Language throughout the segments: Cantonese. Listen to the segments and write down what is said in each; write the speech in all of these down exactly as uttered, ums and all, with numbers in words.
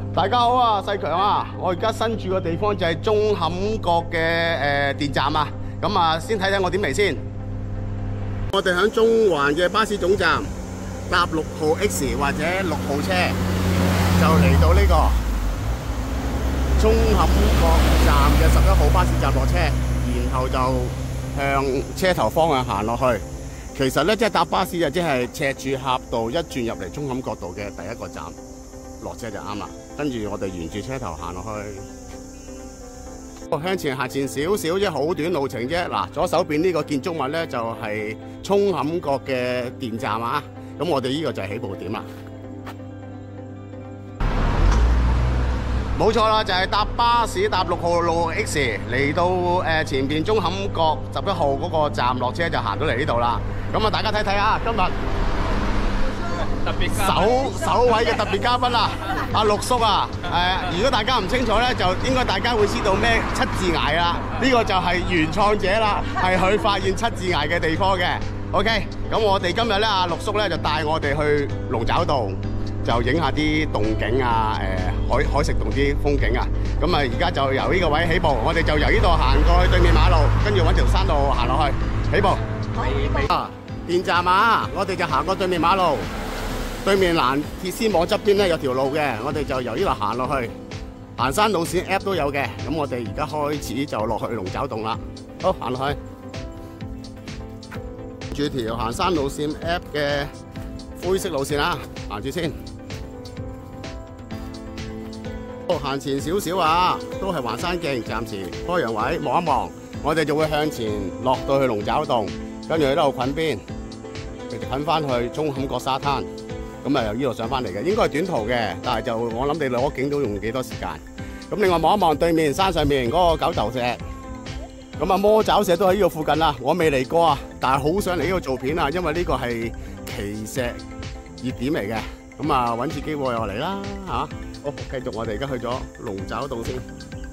大家好啊，細強啊！我而家身處嘅地方就係舂坎角嘅誒電站啊。咁啊，先睇睇我點嚟先。我哋喺中環嘅巴士總站搭六號 X 或者六號車，就嚟到呢個舂坎角站嘅十一號巴士站落車，然後就向車頭方向行落去。其實咧，即係搭巴士就即係赤柱峽道一轉入嚟舂坎角道嘅第一個站。 落車就啱啦，跟住我哋沿住車頭行落去，向前行前少少啫，好短路程啫。嗱，左手邊呢個建築物咧就係舂坎角嘅電站啊，咁我哋呢個就係起步點啦。冇錯啦，就係、是、搭巴士搭六號路 X 嚟到誒前邊舂坎角十一號嗰個站落車就行到嚟呢度啦。咁啊，大家睇睇啊，今日。 特別首首位嘅特別嘉賓啊，阿陸叔啊，誒，如果大家唔清楚咧，就應該大家會知道咩七字崖啦。呢個就係原創者啦，係佢發現七字崖嘅地方嘅。OK， 咁我哋今日咧，阿陸叔咧就帶我哋去龍爪洞，就影下啲洞景啊，誒海海蝕洞啲風景啊。咁啊，而家就由呢個位起步，我哋就由呢度行過去對面馬路，跟住揾條山路行落去，起步。啊，電站啊，我哋就行過對面馬路。 對面藍鐵絲網側邊咧有條路嘅，我哋就由呢度行落去。行山路線 app 都有嘅，咁我哋而家開始就落去龍爪洞啦。好，行落去。住條行山路線 app 嘅灰色路線啦，行住先。好，行前少少啊，都係環山徑，暫時開陽位望一望，我哋就會向前落到去龍爪洞，跟住喺度捆邊，繼續捆翻去舂坎角沙灘。 咁啊，由呢度上翻嚟嘅，應該係短途嘅，但係就我諗你攞景都用幾多時間。咁另外望一望對面山上面嗰個九頭石，咁啊魔爪石都喺呢度附近啦。我未嚟過啊，但係好想嚟呢度做片啊，因為呢個係奇石熱點嚟嘅。咁啊揾次機會又嚟啦嚇。好，繼續我哋而家去咗龍爪洞先。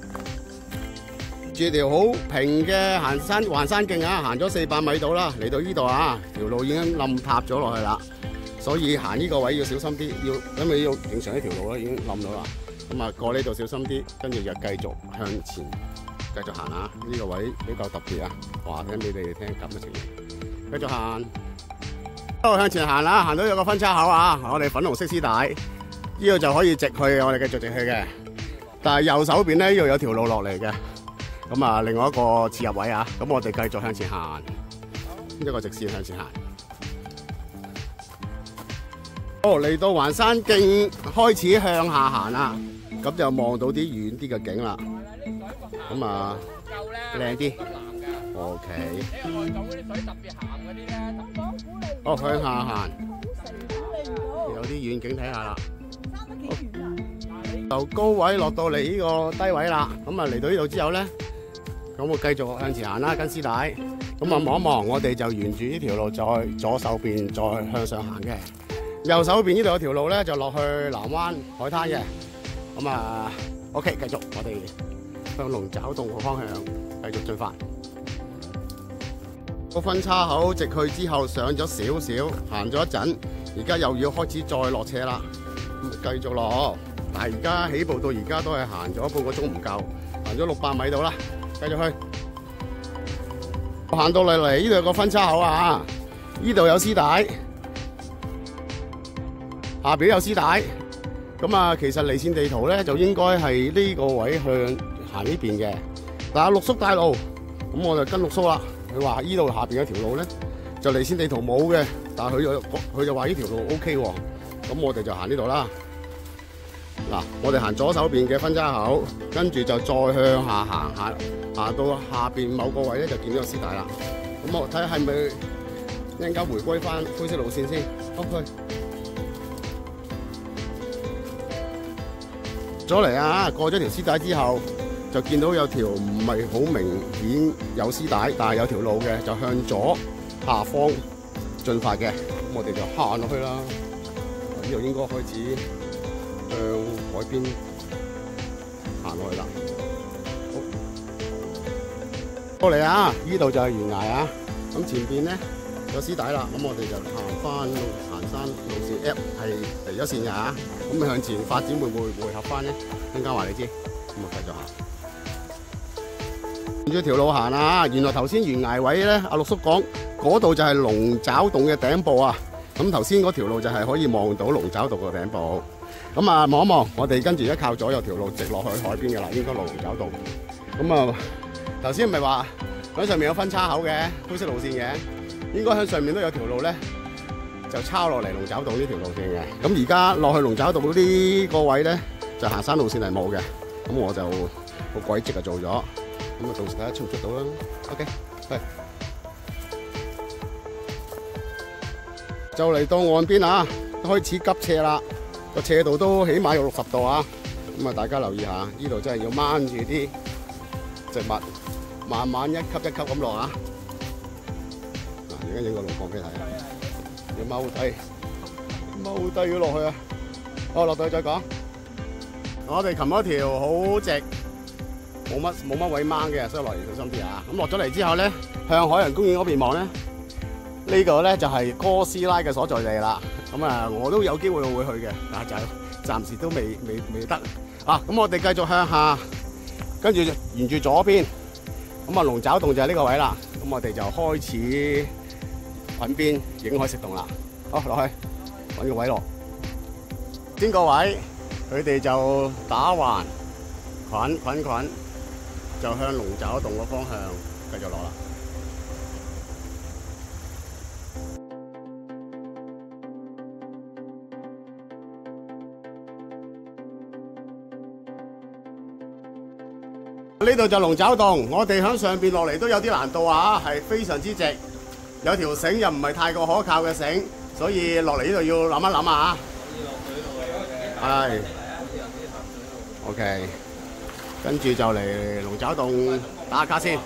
住條好平嘅行山環山徑啊，行咗四百米到啦，嚟到呢度啊，條路已經冧塌咗落去啦。 所以行呢個位要小心啲，要因為要正常呢條路咧已經冧咗啦。咁啊過呢度小心啲，跟住就繼續向前繼續行啊！呢、這個位比較特別啊，話緊俾你哋聽咁嘅情形。繼續行，一路向前行啦，行到有個分叉口啊，我哋粉紅色絲帶，呢度就可以直去，我哋繼續直去嘅。但係右手邊咧呢度有條路落嚟嘅，咁啊另外一個切入位啊，咁我哋繼續向前行，一個直線向前行。 哦，嚟到環山徑開始向下行啦，咁就望到啲遠啲嘅景啦。咁啊，靚啲。O K。哦，向下行，有啲遠景睇下啦。由高位落到嚟呢個低位啦，咁啊嚟到呢度之後咧，咁我繼續向前行啦，跟絲帶。咁啊望一望，我哋就沿住呢條路再左手邊再向上行嘅。 右手邊呢度有條路咧，就落去南灣海灘嘅。咁啊 ，OK， 繼續我哋向龍爪洞個方向繼續進發。個分叉口直去之後上咗少少，行咗一陣，而家又要開始再落車啦。咁繼續落，但係而家起步到而家都係行咗半個鐘唔夠，行咗六百米到啦。繼續去，行到嚟嚟呢度有個分叉口啊，呢度有絲帶。 下邊有絲帶，咁啊，其實離線地圖咧就應該係呢個位向行呢邊嘅。但係陸叔帶路，咁我就跟陸叔啦。佢話呢度下邊有條路咧，就離線地圖冇嘅，但係佢就佢就話呢條路 O K 喎。咁我哋就行呢度啦。嗱，我哋行左手邊嘅分叉口，跟住就再向下行，行行到下邊某個位咧就見到個絲帶啦。咁我睇下係咪一陣間回歸翻灰色路線先。OK。 咗嚟啊！過咗條絲帶之後，就見到有條唔係好明顯有絲帶，但係有條路嘅，就向左下方進發嘅。咁我哋就行落去啦。呢度應該開始向海邊行落去啦。好，過嚟啊！呢度就係懸崖啊。咁前邊咧有絲帶啦，咁我哋就行翻行山路線 App 係離咗線㗎嚇，咁向前發展會唔會匯合翻咧？陣間話你知，咁啊繼續行。沿住條路行啊！原來頭先懸崖位咧，阿陸叔講嗰度就係龍爪洞嘅頂部啊。咁頭先嗰條路就係可以望到龍爪洞嘅頂部。咁啊望一望，我哋跟住一靠左右條路直落去海邊嘅啦，應該落龍爪洞。咁啊頭先咪話喺上面有分叉口嘅灰色路線嘅，應該喺上面都有條路咧，就抄落嚟龍爪洞呢條路線嘅。咁而家落去龍爪洞呢個位咧，就行山路線係冇嘅。咁我就個軌跡就做咗，咁啊到時睇下出唔出到啦。OK， 係就嚟到岸邊啊，開始急斜啦，個斜度都起碼有六十度啊。咁啊，大家留意下，呢度真係要掹住啲植物，慢慢一級一級咁落啊。嗱，而家影個路況俾你睇啊，要踎低，踎低要落去啊。好，落到去再講。我哋擒咗條好直，冇乜冇乜位掹嘅，所以落嚟小心啲啊。咁落咗嚟之後咧，向海洋公園嗰邊望咧，呢個咧就係哥斯拉嘅所在地啦。咁啊，我都有機會會去嘅，但係就暫時都未未未得啊。咁我哋繼續向下，跟住沿住左邊，咁啊龍爪洞就係呢個位啦。咁我哋就開始揾邊影海蝕洞啦。好，落去揾個位落，邊個位？佢哋就打橫滾滾滾，就向龍爪洞個方向繼續落啦。呢度就龍爪洞，我哋響上邊落嚟都有啲難度啊，係非常之直，有條繩又唔係太過可靠嘅繩，所以落嚟呢度要諗一諗啊。係。OK， 跟住就嚟龍爪洞打下卡先。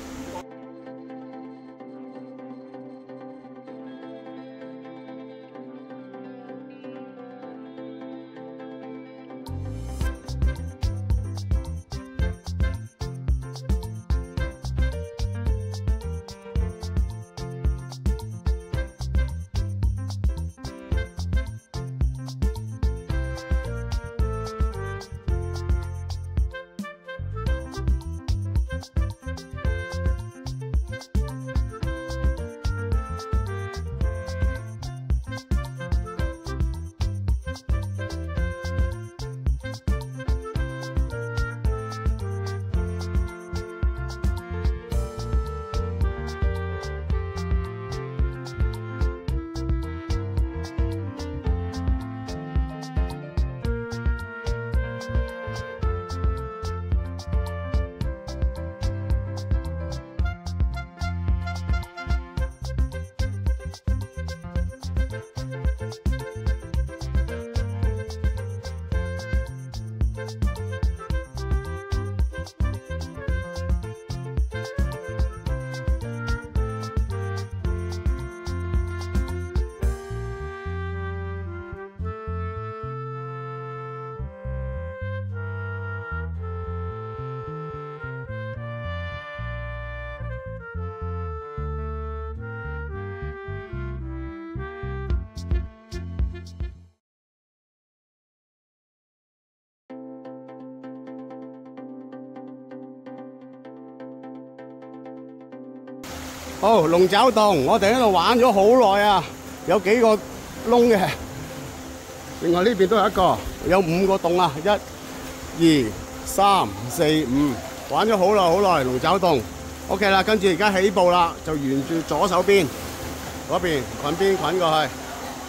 好，龍爪洞，我哋喺度玩咗好耐啊，有幾個窿嘅。另外呢邊都有一個，有五個洞啊，一、二、三、四、五，玩咗好耐好耐龍爪洞。OK 啦，跟住而家起步啦，就沿住左手邊嗰邊滾邊滾過去。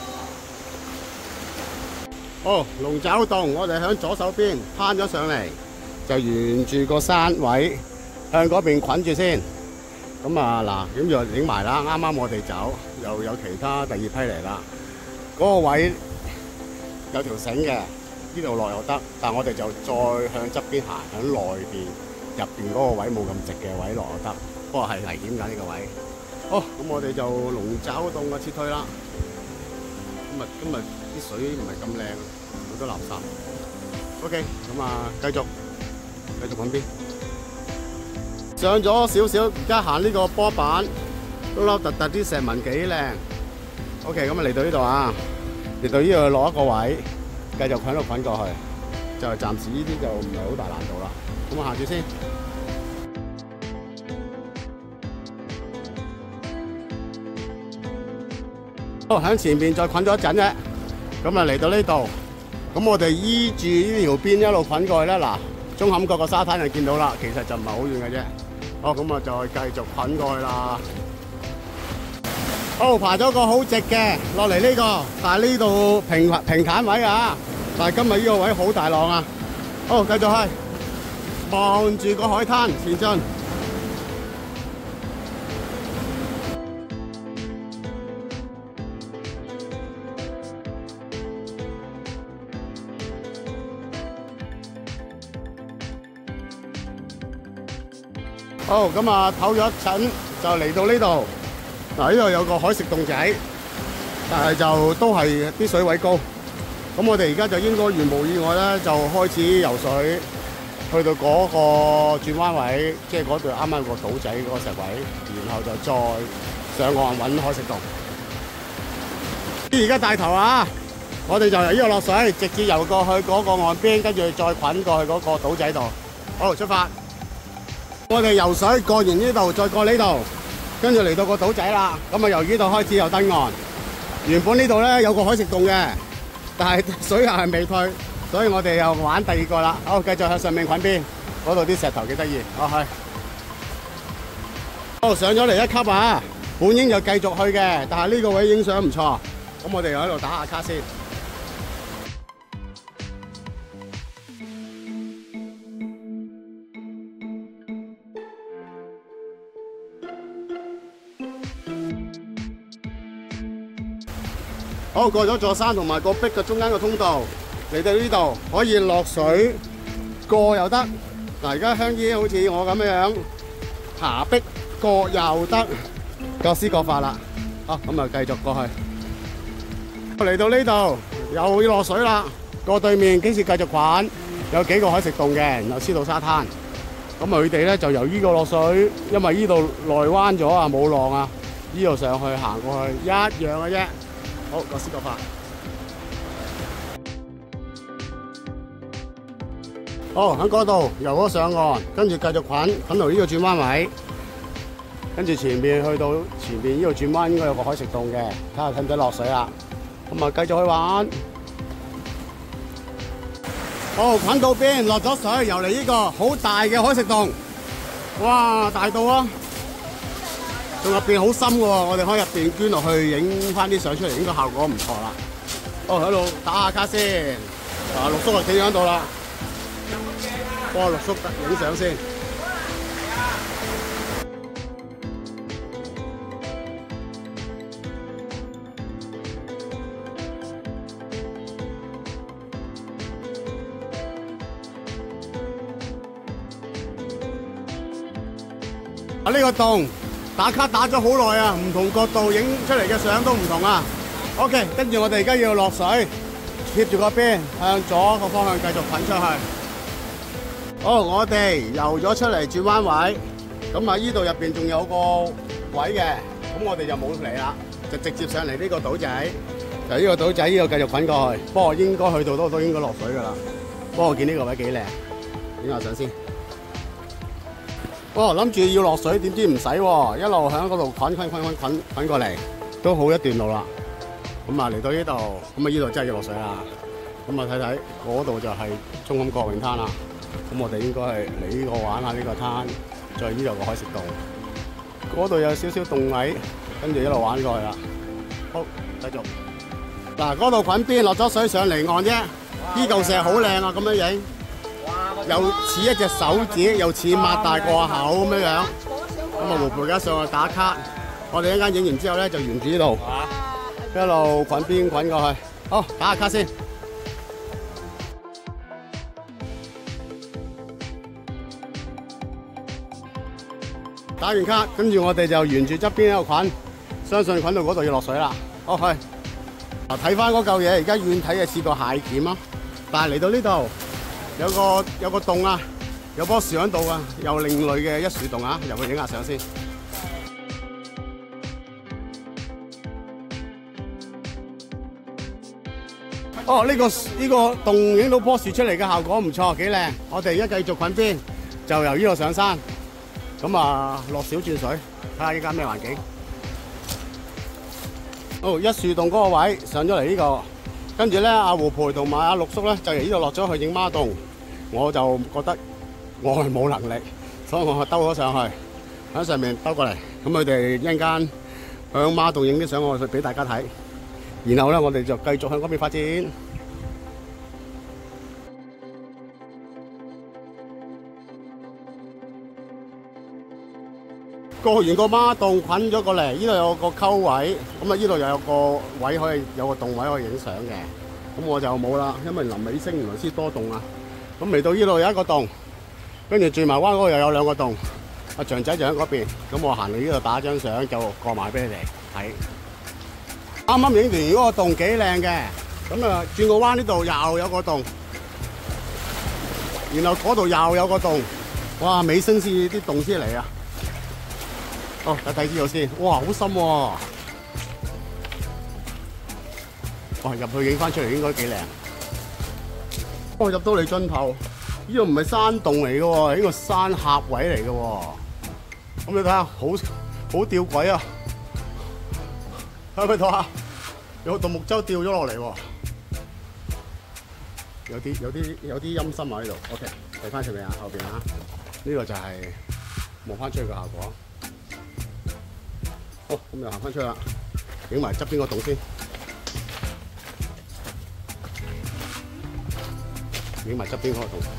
好，龍爪洞，我哋喺左手邊攀咗上嚟，就沿住個山位向嗰邊滾住先。咁啊嗱，咁就影埋啦。啱啱我哋走，又有其他第二批嚟啦。嗰、那個位有條繩嘅，呢度落又得，但係我哋就再向側邊行，喺內邊入邊嗰個位冇咁直嘅位落又得。不過係危險㗎呢個位。好，咁我哋就龍爪洞啊撤退啦。今日今日啲水唔係咁靚，好多垃圾。OK， 咁啊繼續繼續揾邊。上咗少少，而家行呢個波板，凹凹凸凸啲石紋幾靚。 OK， 咁啊嚟到呢度啊，嚟到呢度落一個位，繼續喺度滾過去，就暫時呢啲就唔係好大難度啦。咁我行住先。好，喺前邊再滾咗一陣啫，咁啊嚟到呢度，咁我哋依住呢條邊一路滾過去咧，嗱，中坎角個沙灘就見到啦，其實就唔係好遠嘅啫。好，咁啊再繼續滾過去啦。好，爬咗個好直嘅落嚟呢個，但係呢度平平坦位啊，但係今日呢個位好大浪啊。好，繼續去，望住個海灘前進。好，咁啊唞咗一陣，就嚟到呢度。嗱，呢度有個海蝕洞仔，但係就都係啲水位高。咁我哋而家就應該如無意外咧，就開始游水，去到嗰個轉彎位，即係嗰度啱啱個島仔嗰個石位，然後就再上岸揾海蝕洞。而家帶頭啊！我哋就由呢度落水，直接游過去嗰個岸邊，跟住再滾過去嗰個島仔度。好，出發！我哋游水過完呢度，再過呢度。跟住嚟到個島仔啦，咁啊由呢度開始又登岸。原本呢度咧有個海蝕洞嘅，但係水又係未退，所以我哋又玩第二個啦。好，繼續向上面滾邊，嗰度啲石頭幾得意。好，去。好，上咗嚟一級啊！本應就繼續去嘅，但係呢個位影相唔錯，咁我哋又喺度打下卡先。好，過咗座山同埋個壁嘅中間個通道，嚟到呢度可以落水過又得。嗱，而家香姨好似我咁樣爬壁過又得，各施各法啦。好，咁啊繼續過去。嚟到呢度又要落水啦，過對面經時繼續滾，有幾個海蝕洞嘅，然後先到沙灘。咁佢哋咧就由呢個落水，因為呢度內彎咗啊，冇浪啊，呢度上去行過去一樣嘅啫。好，各施各法。好，喺嗰度游咗上岸，跟住繼續滾，滾到呢個轉彎位，跟住前面去到前面呢度轉彎應該有個海蝕洞嘅，睇下使唔使落水啦。咁啊，繼續去玩。好，滾到邊，落咗水，游嚟呢個好大嘅海蝕洞。哇，大到啊！仲入邊好深嘅喎，我哋可以入邊捐落去影翻啲相出嚟，應該效果唔錯啦。好，喺度打下卡先。啊，陸叔就企喺度啦，幫陸叔影相先。啊，呢個洞打卡打咗好耐啊，唔同角度影出嚟嘅相都唔同啊。OK， 跟住我哋而家要落水，貼住個邊，向左個方向繼續滾出去。好，我哋游咗出嚟轉彎位，咁啊依度入邊仲有個位嘅，咁我哋就冇嚟啦，就直接上嚟呢個島仔，就呢個島仔呢度繼續滾過去。不過應該去到都都應該落水噶啦。不過我見呢個位幾靚，影下相先。哦，諗住要落水，點知唔使喎，一路喺嗰度滾滾滾滾滾滾過嚟，都好一段路啦。咁啊嚟到呢度，咁啊呢度真係要落水啦。咁啊睇睇嗰度就係中坎角泳灘啦。咁我哋應該係嚟呢個玩下呢個灘，再呢度個海蝕洞。嗰度有少少洞位，跟住一路玩過去啦。好，繼續。嗱，嗰度滾邊落咗水上嚟岸啫。呢嚿石好靚啊，咁樣影。又似一隻手指，又似擘大個口咁樣樣。咁啊，胡培而家上去打卡。我哋一間影完之後咧，就沿住呢度一路滾邊滾過去。好，打下卡先。打完卡，跟住我哋就沿住側邊一度滾，相信滾到嗰度要落水啦。好，去。嗱，睇翻嗰嚿嘢，而家遠睇就似個蟹鉗啊，但係嚟到呢度。有個有個洞啊，有棵樹喺度啊，又另類嘅一樹洞啊，入去影下相先。 哦，呢、這個呢、這個洞影到棵樹出嚟嘅效果唔錯，幾靚。我哋而家繼續滾邊，就由呢度上山，咁啊落小轉水，睇下依家咩環境。哦，一樹洞嗰個位上咗嚟呢個，跟住咧阿胡培同埋阿陸叔咧就由呢度落咗去影孖洞，我就覺得我係冇能力，所以我兜咗上去，喺上面兜過嚟，咁佢哋一陣間向孖洞影啲相我去俾大家睇，然後咧我哋就繼續向嗰邊發展。過完個孖洞，滾咗過嚟，呢度有個溝位，咁啊呢度又有個位可以有個洞位可以影相嘅，咁我就冇啦，因為臨尾聲原來先多洞啊。咁嚟到呢度有一個洞，跟住轉埋彎嗰度又有兩個洞，阿長仔就喺嗰邊，咁我行嚟呢度打張相就過埋俾你哋睇。啱啱影完嗰個洞幾靚嘅，咁啊轉個彎呢度又有個洞，然後嗰度又有個洞，哇尾聲先啲洞先嚟啊！哦，睇睇呢度先，哇，好深喎！哇，入去影翻出嚟應該幾靚。哦，入到嚟盡頭，呢度唔係山洞嚟嘅喎，呢個山峽位嚟嘅喎。咁你睇下，好好吊詭啊！睇唔睇到啊？有個獨木舟掉咗落嚟喎，有啲有啲有啲陰森啊！呢度 ，OK， 睇翻出嚟啊，後邊啊，呢個就係望翻出去嘅效果。好，咁就行翻出去啦，影埋側邊個洞先，影埋側邊嗰個洞。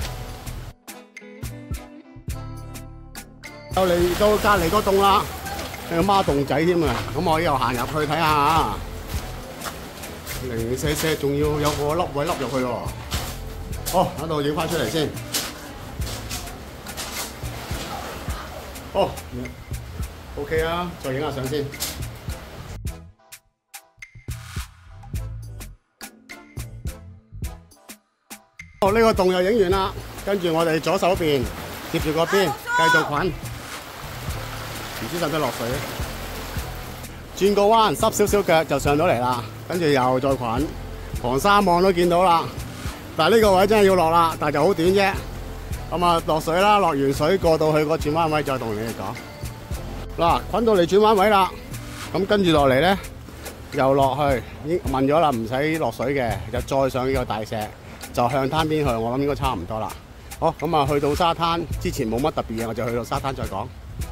就嚟到隔離個洞啦，有孖洞仔添啊！咁我又行入去睇下，零零舍舍仲要有個凹位凹入去喎。好，喺度影翻出嚟先。好。OK 啊，再影下相先。哦，呢個洞又影完啦，跟住我哋左手邊貼住個邊，繼續滾。唔知使唔使落水？轉個彎，濕少少腳就上到嚟啦，跟住又再滾。旁三望都見到啦，但係呢個位真係要落啦，但係就好短啫。咁啊，落水啦，落完水過到去個轉彎位再同你哋講。嗱，滾到嚟轉彎位啦，咁跟住落嚟咧，又落去，已經問咗啦，唔使落水嘅，就再上呢個大石，就向灘邊去，我諗應該差唔多啦。好，咁啊去到沙灘之前冇乜特別嘢，我就去到沙灘再講。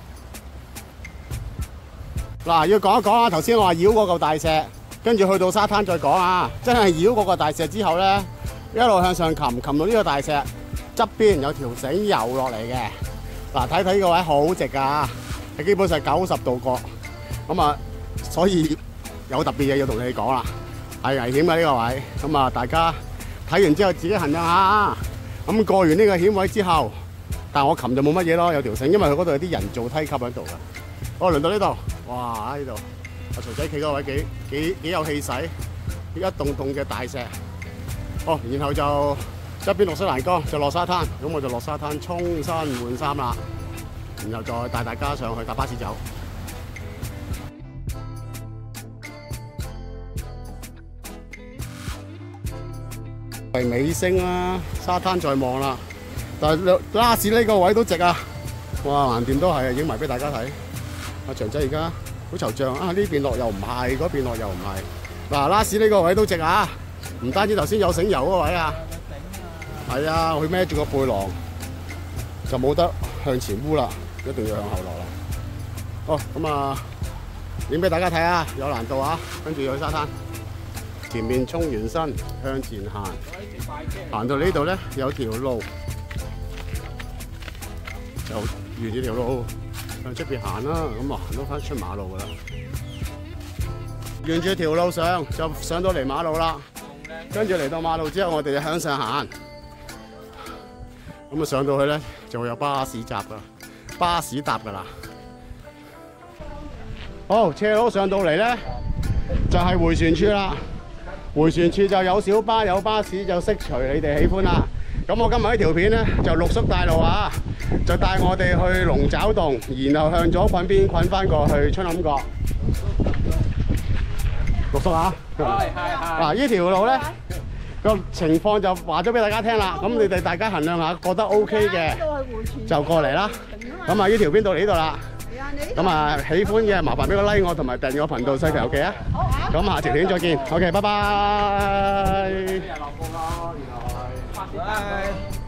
嗱，要講一講啊，頭先我話繞嗰嚿大石，跟住去到沙灘再講啊，真係繞嗰個大石之後咧，一路向上擒，擒到呢個大石側邊有條繩游落嚟嘅。嗱，睇睇呢個位好直㗎。基本上九十度角，咁啊，所以有特別嘢要同你哋講啦，係危險嘅呢個位，咁啊，大家睇完之後自己衡量下。咁過完呢個險位之後，但我擒就冇乜嘢咯，有條繩，因為佢嗰度有啲人造梯級喺度㗎。哦，輪到呢度，哇！呢度阿曹仔企嗰位幾幾幾有氣勢，一棟棟嘅大石。哦，然後就側邊落水欄杆，就落沙灘，咁我就落沙灘沖身換衫啦。然後再帶大家上去搭巴士走。係尾聲啦，沙灘再望啦。但係拉士呢個位都值啊！哇，橫掂都係影埋俾大家睇。阿長仔而家好惆悵啊！呢邊落又唔係，嗰邊落又唔係。嗱，拉士呢個位都值啊！唔單止頭先有繩游嗰位啊，係啊，佢孭住個背囊就冇得向前烏啦。一定要向後落啦。好，咁啊，影俾大家睇啊，有難度啊。跟住去沙灘，前面沖完身向前行，行到呢度咧有條路，就沿住條路向出邊行啦。咁啊，行到翻出馬路噶啦。沿住條路上就上到嚟馬路啦。跟住嚟到馬路之後，我哋就向上行。咁啊，上到去咧就會有巴士閘噶。巴士搭噶啦，好，斜路上到嚟咧，就係迴旋處啦。迴旋處就有小巴有巴士，就悉隨你哋喜歡啦。咁我今日呢條片咧就陸叔帶路啊，就帶我哋去龍爪洞，然後向左滾邊滾翻過去春林角。陸叔啊，係係係。嗱，呢條路咧個情況就話咗俾大家聽啦。咁你哋大家衡量下，覺得 OK 嘅就過嚟啦。咁啊，呢條邊到嚟呢度啦。咁啊，喜歡嘅麻煩俾個 like 我同埋訂閱我頻道細條記啊。咁下條片再見。OK， 拜拜。